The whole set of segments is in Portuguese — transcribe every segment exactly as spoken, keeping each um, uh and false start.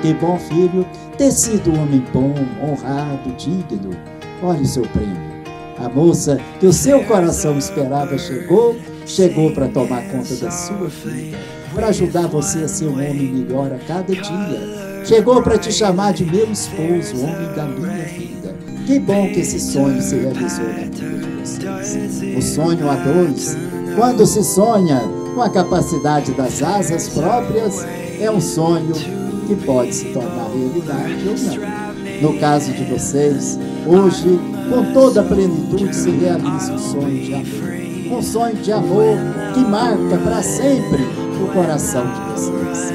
que bom, filho, ter sido um homem bom, honrado, digno. Olha o seu prêmio. A moça que o seu coração esperava chegou, chegou para tomar conta da sua vida, para ajudar você a ser um homem melhor a cada dia. Chegou para te chamar de meu esposo, homem da minha vida. Que bom que esse sonho se realizou na vida de vocês. O sonho a dois, quando se sonha com a capacidade das asas próprias, é um sonho que pode se tornar realidade ou não. No caso de vocês, hoje, com toda a plenitude, se realiza um sonho de amor. Um sonho de amor que marca para sempre o coração de vocês.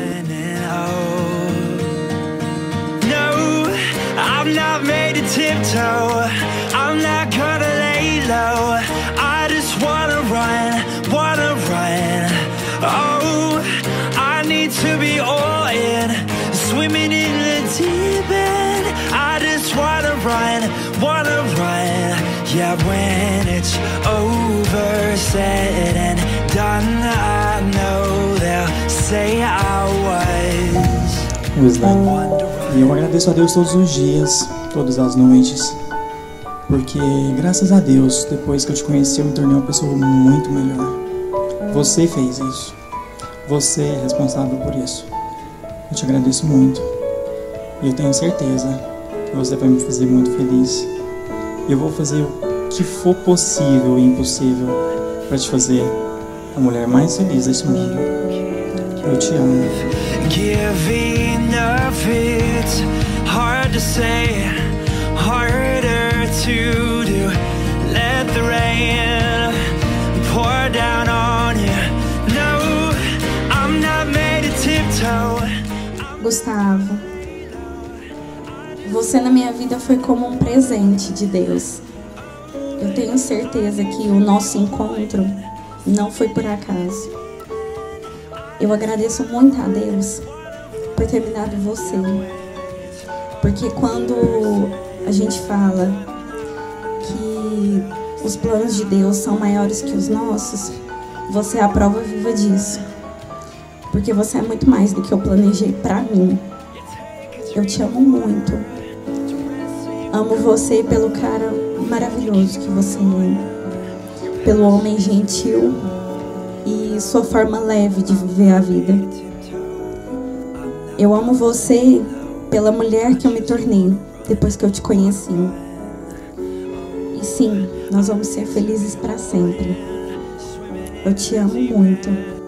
I'm not made to tiptoe, I'm not gonna lay low. I just wanna run, wanna run. Oh, I need to be all in, swimming in the deep end. I just wanna run, wanna run. Yeah, when it's over, said and done, I know they'll say I was. E eu agradeço a Deus todos os dias, todas as noites, porque graças a Deus, depois que eu te conheci, eu me tornei uma pessoa muito melhor. Você fez isso, você é responsável por isso. Eu te agradeço muito e eu tenho certeza que você vai me fazer muito feliz. Eu vou fazer o que for possível e impossível para te fazer a mulher mais feliz deste mundo. Eu te amo. Giving up, it's hard to say, harder to do. Let the rain pour down on you. No, I'm not made to tiptoe. Gustavo, você na minha vida foi como um presente de Deus. Eu tenho certeza que o nosso encontro não foi por acaso. Eu agradeço muito a Deus por ter me dado você. Porque quando a gente fala que os planos de Deus são maiores que os nossos, você é a prova viva disso. Porque você é muito mais do que eu planejei pra mim. Eu te amo muito. Amo você pelo cara maravilhoso que você é. Pelo homem gentil e sua forma leve de viver a vida. Eu amo você pela mulher que eu me tornei depois que eu te conheci. E sim, nós vamos ser felizes para sempre. Eu te amo muito.